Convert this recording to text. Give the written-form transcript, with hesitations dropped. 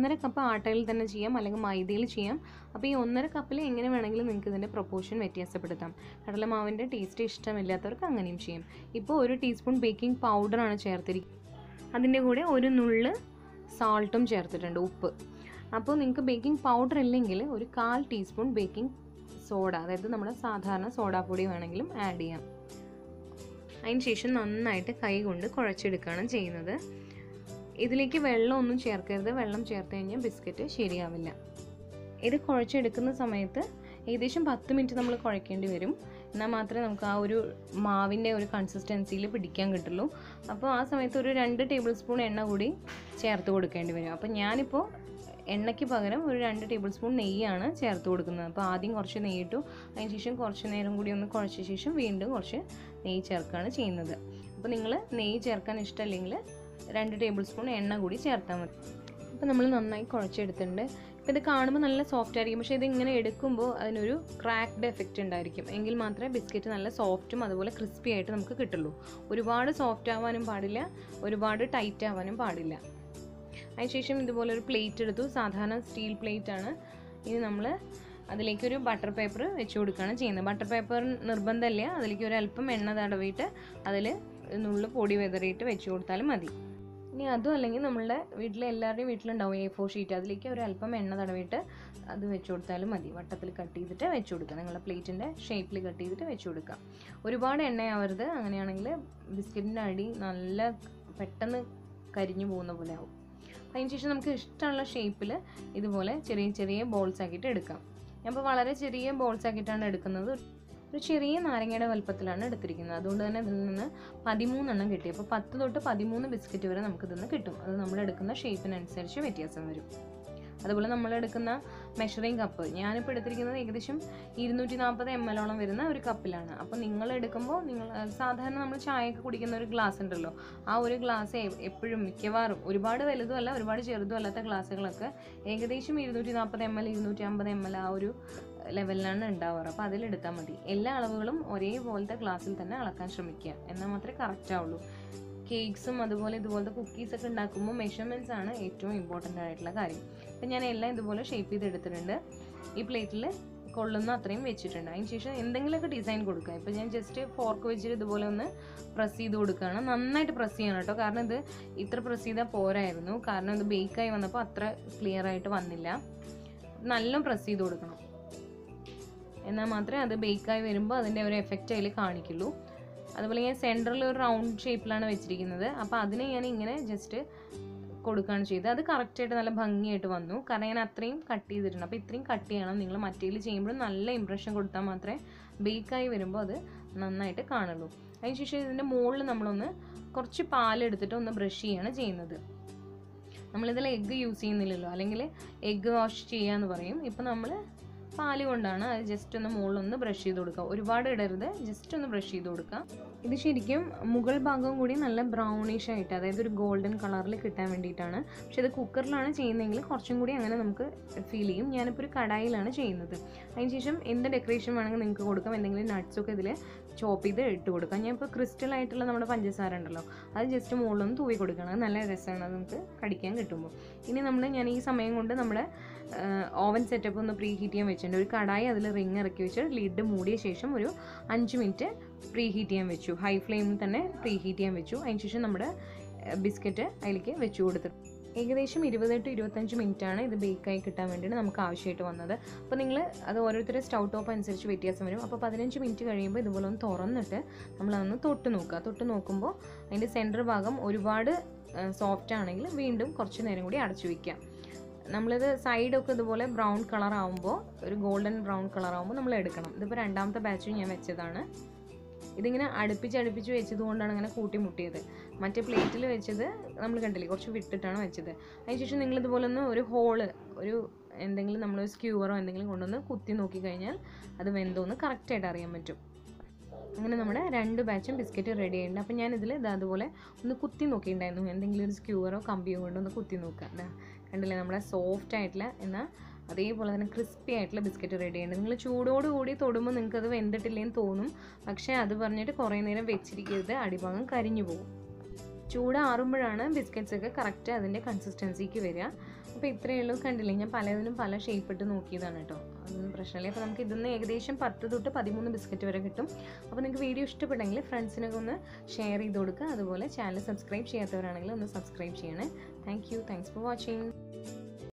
1.5 cup ആട്ടയിൽ തന്നെ ചെയ്യാം, അല്ലെങ്കിൽ മൈദയിൽ ചെയ്യാം. അപ്പോൾ ഈ 1.5 കപ്പിൽ എങ്ങനെ വേണമെങ്കിലും നിങ്ങൾക്ക് ഇതിൻ്റെ പ്രൊപ്പോർഷൻ വ്യത്യാസപ്പെടുത്താം. കടലമാവിൻ്റെ ടേസ്റ്റ് ഇഷ്ടമില്ലാത്തവർക്ക് അങ്ങനെയും ചെയ്യും. ഇപ്പോൾ 1 ടീസ്പൂൺ ബേക്കിംഗ് പൗഡറാണ് ചേർത്തിരിക്കുന്നത്. അതിൻ്റെ കൂടെ ഒരു നുള്ള് സാൾട്ടും ചേർത്തിട്ടുണ്ട്, ഉപ്പ്. അപ്പോൾ നിങ്ങൾക്ക് ബേക്കിംഗ് പൗഡർ ഇല്ലെങ്കിൽ ഒരു 1/4 ടീസ്പൂൺ ബേക്കിംഗ് സോഡ, അതായത് നമ്മുടെ സാധാരണ സോഡാപ്പൊടി വേണമെങ്കിലും ആഡ് ചെയ്യാം. അതിന് ശേഷം നന്നായിട്ട് കൈ കൊണ്ട് കുഴച്ചെടുക്കുകയാണ് ചെയ്യുന്നത്. ഇതിലേക്ക് വെള്ളമൊന്നും ചേർക്കരുത്. വെള്ളം ചേർത്ത് കഴിഞ്ഞാൽ ബിസ്ക്കറ്റ് ശരിയാവില്ല. ഇത് കുഴച്ചെടുക്കുന്ന സമയത്ത് ഏകദേശം 10 മിനിറ്റ് നമ്മൾ കുഴക്കേണ്ടി വരും. എന്നാൽ മാത്രമേ നമുക്ക് ആ ഒരു മാവിൻ്റെ ഒരു കൺസിസ്റ്റൻസിയിൽ പിടിക്കാൻ കിട്ടുള്ളൂ. അപ്പോൾ ആ സമയത്ത് ഒരു 2 ടേബിൾ സ്പൂൺ എണ്ണ കൂടി ചേർത്ത് കൊടുക്കേണ്ടി വരും. അപ്പോൾ ഞാനിപ്പോൾ എണ്ണയ്ക്ക് പകരം ഒരു 2 ടേബിൾ സ്പൂൺ നെയ്യാണ് ചേർത്ത് കൊടുക്കുന്നത്. അപ്പോൾ ആദ്യം കുറച്ച് നെയ്യ് ഇട്ടു, അതിന് ശേഷം കുറച്ച് നേരം കൂടി ഒന്ന് കുഴച്ച ശേഷം വീണ്ടും കുറച്ച് നെയ്യ് ചേർക്കുകയാണ് ചെയ്യുന്നത്. അപ്പോൾ നിങ്ങൾ നെയ്യ് ചേർക്കാൻ ഇഷ്ടമല്ലെങ്കിൽ 2 ടേബിൾ സ്പൂൺ എണ്ണ കൂടി ചേർത്താൽ മതി. അപ്പോൾ നമ്മൾ നന്നായി കുഴച്ചെടുത്തിട്ടുണ്ട്. ഇപ്പോൾ ഇത് കാണുമ്പോൾ നല്ല സോഫ്റ്റ് ആയിരിക്കും, പക്ഷേ ഇതിങ്ങനെ എടുക്കുമ്പോൾ അതിനൊരു ക്രാക്ക്ഡ് എഫക്റ്റ് ഉണ്ടായിരിക്കും. എങ്കിൽ മാത്രമേ ബിസ്ക്കറ്റ് നല്ല സോഫ്റ്റും അതുപോലെ ക്രിസ്പി ആയിട്ട് നമുക്ക് കിട്ടുള്ളൂ. ഒരുപാട് സോഫ്റ്റ് ആവാനും പാടില്ല, ഒരുപാട് ടൈറ്റ് ആവാനും പാടില്ല. അതിനുശേഷം ഇതുപോലെ ഒരു പ്ലേറ്റ് എടുത്തു, സാധാരണ സ്റ്റീൽ പ്ലേറ്റ് ആണ്. ഇനി നമ്മൾ അതിലേക്കൊരു ബട്ടർ പേപ്പർ വെച്ച് കൊടുക്കുകയാണ് ചെയ്യുന്നത്. ബട്ടർ പേപ്പർ നിർബന്ധമില്ല, അതിലേക്ക് ഒരു അല്പം എണ്ണ തടവിയിട്ട് അതിൽ നുള്ളു പൊടി വെതറിയിട്ട് വെച്ച് കൊടുത്താലും മതി. ഇനി അതും അല്ലെങ്കിൽ നമ്മളുടെ വീട്ടിലെ എല്ലാവരുടെയും വീട്ടിലുണ്ടാവും A4 ഷീറ്റ്, അതിലേക്ക് ഒരു അല്പം എണ്ണ തടവിയിട്ട് അത് വെച്ച് കൊടുത്താലും മതി. വട്ടത്തിൽ കട്ട് ചെയ്തിട്ട് വെച്ച് കൊടുക്കുക, നിങ്ങളുടെ പ്ലേറ്റിൻ്റെ ഷേപ്പിൽ കട്ട് ചെയ്തിട്ട് വെച്ച് കൊടുക്കുക. ഒരുപാട് എണ്ണയാവരുത്, അങ്ങനെയാണെങ്കിൽ ബിസ്ക്കറ്റിൻ്റെ അടി നല്ല പെട്ടെന്ന് കരിഞ്ഞു പോകുന്ന പോലെ ആവും. അതിന് ശേഷം നമുക്ക് ഇഷ്ടമുള്ള ഷേപ്പിൽ ഇതുപോലെ ചെറിയ ചെറിയ ബോൾസ് ആക്കിയിട്ട് എടുക്കാം. ഞാനിപ്പോൾ വളരെ ചെറിയ ബോൾസ് ആക്കിയിട്ടാണ് എടുക്കുന്നത്. ഒരു ചെറിയ നാരങ്ങയുടെ വലുപ്പത്തിലാണ് എടുത്തിരിക്കുന്നത്. അതുകൊണ്ട് തന്നെ ഇതിൽ നിന്ന് 13 എണ്ണം കിട്ടി. അപ്പോൾ 10 തൊട്ട് 13 ബിസ്ക്കറ്റ് വരെ നമുക്കിതിൽ നിന്ന് കിട്ടും. അത് നമ്മളെടുക്കുന്ന ഷേപ്പിനനുസരിച്ച് വ്യത്യാസം വരും. അതുപോലെ നമ്മളെടുക്കുന്ന മെഷറിംഗ് കപ്പ്, ഞാനിപ്പോൾ എടുത്തിരിക്കുന്നത് ഏകദേശം 240 ml വരുന്ന ഒരു കപ്പിലാണ്. അപ്പോൾ നിങ്ങൾ എടുക്കുമ്പോൾ സാധാരണ നമ്മൾ ചായയൊക്കെ കുടിക്കുന്ന ഒരു ഗ്ലാസ് ഉണ്ടല്ലോ, ആ ഒരു ഗ്ലാസ് എപ്പോഴും മിക്കവാറും ഒരുപാട് വലുതും അല്ല ഒരുപാട് ചെറുതും അല്ലാത്ത ഗ്ലാസ്സുകളൊക്കെ ഏകദേശം 240 ml 250 ml ആ ഒരു ലെവലിലാണ് ഉണ്ടാവാറ്. അപ്പോൾ അതിലെടുത്താൽ മതി. എല്ലാ അളവുകളും ഒരേപോലത്തെ ഗ്ലാസ്സിൽ തന്നെ അളക്കാൻ ശ്രമിക്കുക, എന്നാൽ മാത്രമേ കറക്റ്റ് ആവുള്ളൂ. കേക്ക്സും അതുപോലെ ഇതുപോലത്തെ കുക്കീസൊക്കെ ഉണ്ടാക്കുമ്പോൾ മെഷർമെൻറ്റ്സ് ആണ് ഏറ്റവും ഇമ്പോർട്ടൻ്റ് ആയിട്ടുള്ള കാര്യം. അപ്പം ഞാൻ എല്ലാം ഇതുപോലെ ഷേപ്പ് ചെയ്തെടുത്തിട്ടുണ്ട്. ഈ പ്ലേറ്റിൽ കൊള്ളുന്ന അത്രയും വെച്ചിട്ടുണ്ട്. അതിന് ശേഷം എന്തെങ്കിലുമൊക്കെ ഡിസൈൻ കൊടുക്കുക. ഇപ്പോൾ ഞാൻ ജസ്റ്റ് ഫോർക്ക് വെച്ചിട്ട് ഇതുപോലെ ഒന്ന് പ്രസ് ചെയ്ത് കൊടുക്കുകയാണ്. നന്നായിട്ട് പ്രസ് ചെയ്യണം കേട്ടോ, കാരണം ഇത് ഇത്ര പ്രസ് ചെയ്താൽ പോരായിരുന്നു. കാരണം ഇത് ബേക്കായി വന്നപ്പോൾ അത്ര ക്ലിയർ ആയിട്ട് വന്നില്ല. നല്ല പ്രസ് ചെയ്ത് കൊടുക്കണം, എന്നാൽ മാത്രമേ അത് ബേക്കായി വരുമ്പോൾ അതിൻ്റെ ഒരു എഫക്റ്റ് അതിൽ കാണിക്കുള്ളൂ. അതുപോലെ ഞാൻ സെൻറ്ററിൽ ഒരു റൗണ്ട് ഷേപ്പിലാണ് വെച്ചിരിക്കുന്നത്. അപ്പോൾ അതിനെ ഞാൻ ഇങ്ങനെ ജസ്റ്റ് കൊടുക്കുകയാണ് ചെയ്തത്. അത് കറക്റ്റായിട്ട് നല്ല ഭംഗിയായിട്ട് വന്നു, കാരണം ഞാൻ അത്രയും കട്ട് ചെയ്തിട്ടുണ്ട്. അപ്പോൾ ഇത്രയും കട്ട് ചെയ്യണം നിങ്ങൾ. മറ്റേതിൽ ചെയ്യുമ്പോഴും നല്ല ഇമ്പ്രഷൻ കൊടുത്താൽ മാത്രമേ ബേക്കായി വരുമ്പോൾ അത് നന്നായിട്ട് കാണുള്ളൂ. അതിനുശേഷം ഇതിൻ്റെ മുകളിൽ നമ്മളൊന്ന് കുറച്ച് പാലെടുത്തിട്ട് ഒന്ന് ബ്രഷ് ചെയ്യാണ് ചെയ്യുന്നത്. നമ്മളിതിൽ എഗ്ഗ് യൂസ് ചെയ്യുന്നില്ലല്ലോ, അല്ലെങ്കിൽ എഗ്ഗ് വാഷ് ചെയ്യാന്ന് പറയും. ഇപ്പം നമ്മൾ പാല് കൊണ്ടാണ് അത് ജസ്റ്റ് ഒന്ന് മുകളിലൊന്ന് ബ്രഷ് ചെയ്ത് കൊടുക്കുക. ഒരുപാട് ഇടരുത്, ജസ്റ്റ് ഒന്ന് ബ്രഷ് ചെയ്ത് കൊടുക്കുക. ഇത് ശരിക്കും മുകൾ ഭാഗം കൂടി നല്ല ബ്രൗണിഷ് ആയിട്ട്, അതായത് ഒരു ഗോൾഡൻ കളറിൽ കിട്ടാൻ വേണ്ടിയിട്ടാണ്. പക്ഷെ ഇത് കുക്കറിലാണ് ചെയ്യുന്നതെങ്കിൽ കുറച്ചും കൂടി അങ്ങനെ നമുക്ക് ഫീൽ ചെയ്യും. ഞാനിപ്പോൾ ഒരു കടായിലാണ് ചെയ്യുന്നത്. അതിനുശേഷം എന്ത് ഡെക്കറേഷൻ വേണമെങ്കിൽ നിങ്ങൾക്ക് കൊടുക്കാം. എന്തെങ്കിലും നട്ട്സൊക്കെ ഇതിൽ ചോപ്പ് ചെയ്ത് ഇട്ട് കൊടുക്കാം. ഞാനിപ്പോൾ ക്രിസ്റ്റൽ ആയിട്ടുള്ള നമ്മുടെ പഞ്ചസാര ഉണ്ടല്ലോ, അത് ജസ്റ്റ് മുകളിലൊന്ന് തൂവി കൊടുക്കണം. അത് നല്ല രസമാണ്, അത് നമുക്ക് കടിക്കാൻ കിട്ടുമ്പോൾ. ഇനി ഞാൻ ഈ സമയം കൊണ്ട് നമ്മുടെ ഓവൻ സെറ്റപ്പ് ഒന്ന് പ്രീ ഹീറ്റ് ചെയ്യാൻ വെച്ചിട്ടുണ്ട്. ഒരു കടായി അതിൽ റിങ് ഇറക്കി വെച്ച് ലിഡ് മൂടിയ ശേഷം ഒരു 5 മിനിറ്റ് പ്രീ ഹീറ്റ് ചെയ്യാൻ വെച്ചു. ഹൈ ഫ്ലെയിമിൽ തന്നെ പ്രീ ഹീറ്റ് ചെയ്യാൻ വെച്ചു. അതിനുശേഷം നമ്മുടെ ബിസ്ക്കറ്റ് അതിലേക്ക് വെച്ച് കൊടുത്തിട്ട് ഏകദേശം 20 to 25 മിനിറ്റാണ് ഇത് ബേക്കായി കിട്ടാൻ വേണ്ടിയിട്ട് നമുക്ക് ആവശ്യമായിട്ട് വന്നത്. അപ്പോൾ നിങ്ങൾ അത് ഓരോരുത്തരുടെ സ്റ്റൗ ടോപ്പ് അനുസരിച്ച് വ്യത്യാസം വരും. അപ്പോൾ 15 മിനിറ്റ് കഴിയുമ്പോൾ ഇതുപോലെ ഒന്ന് തുറന്നിട്ട് നമ്മളതൊന്ന് തൊട്ട് നോക്കുക. തൊട്ട് നോക്കുമ്പോൾ അതിൻ്റെ സെൻറ്റർ ഭാഗം ഒരുപാട് സോഫ്റ്റ് ആണെങ്കിൽ വീണ്ടും കുറച്ച് നേരം കൂടി അടച്ചു വയ്ക്കുക. നമ്മളിത് സൈഡൊക്കെ ഇതുപോലെ ബ്രൗൺ കളർ ആകുമ്പോൾ, ഒരു ഗോൾഡൻ ബ്രൗൺ കളർ ആകുമ്പോൾ നമ്മൾ എടുക്കണം. ഇതിപ്പോൾ രണ്ടാമത്തെ ബാച്ച് ഞാൻ വെച്ചതാണ്. ഇതിങ്ങനെ അടുപ്പിച്ച് വെച്ചതുകൊണ്ടാണ് ഇങ്ങനെ കൂട്ടിമുട്ടിയത്. മറ്റേ പ്ലേറ്റിൽ വെച്ചത് നമ്മൾ കണ്ടില്ലേ, കുറച്ച് വിട്ടിട്ടാണ് വെച്ചത്. അതിനുശേഷം നിങ്ങളിതുപോലെ ഒന്ന് ഒരു ഹോള്, എന്തെങ്കിലും നമ്മളൊരു സ്ക്യൂവറോ എന്തെങ്കിലും കൊണ്ടുവന്ന് കുത്തി നോക്കിക്കഴിഞ്ഞാൽ അത് വെന്തോന്ന് കറക്റ്റായിട്ട് അറിയാൻ പറ്റും. അങ്ങനെ നമ്മുടെ 2 ബാച്ചും ബിസ്ക്കറ്റ് റെഡി ആയിട്ടുണ്ട്. അപ്പോൾ ഞാനിതിൽ അതുപോലെ ഒന്ന് കുത്തി നോക്കിയിട്ടുണ്ടായിരുന്നു. എന്തെങ്കിലും ഒരു സ്ക്യൂവറോ കമ്പിയോ കൊണ്ടൊന്ന് കുത്തി നോക്കുക. കണ്ടില്ലേ, നമ്മുടെ സോഫ്റ്റ് ആയിട്ടുള്ള എന്നാൽ അതേപോലെ തന്നെ ക്രിസ്പി ആയിട്ടുള്ള ബിസ്ക്കറ്റ് റെഡി ആയിട്ടുണ്ട്. നിങ്ങൾ ചൂടോടുകൂടി തൊടുമ്പോൾ നിങ്ങൾക്ക് അത് വെന്തിട്ടില്ലേന്ന് തോന്നും. പക്ഷേ അത് പറഞ്ഞിട്ട് കുറേ നേരം വെച്ചിരിക്കരുത്, അടിഭാഗം കരിഞ്ഞു പോകും. ചൂടാറുമ്പോഴാണ് ബിസ്ക്കറ്റ്സൊക്കെ കറക്റ്റ് അതിൻ്റെ കൺസിസ്റ്റൻസിക്ക് വരിക. അപ്പോൾ ഇത്രയേ ഉള്ളൂ. കണ്ടില്ലേ, ഞാൻ പലതിനും പല ഷേപ്പ് ഇട്ട് നോക്കിയതാണ് കേട്ടോ. അതൊന്നും പ്രശ്നമില്ല. അപ്പോൾ നമുക്ക് ഇതിന്ന് ഏകദേശം 10 തൊട്ട് 13 ബിസ്ക്കറ്റ് വരെ കിട്ടും. അപ്പോൾ നിങ്ങൾക്ക് വീഡിയോ ഇഷ്ടപ്പെട്ടെങ്കിൽ ഫ്രണ്ട്സിനൊക്കെ ഒന്ന് ഷെയർ ചെയ്ത് കൊടുക്കുക. അതുപോലെ ചാനൽ സബ്സ്ക്രൈബ് ചെയ്യാത്തവരാണെങ്കിൽ ഒന്ന് സബ്സ്ക്രൈബ് ചെയ്യണേ. Thanks for watching.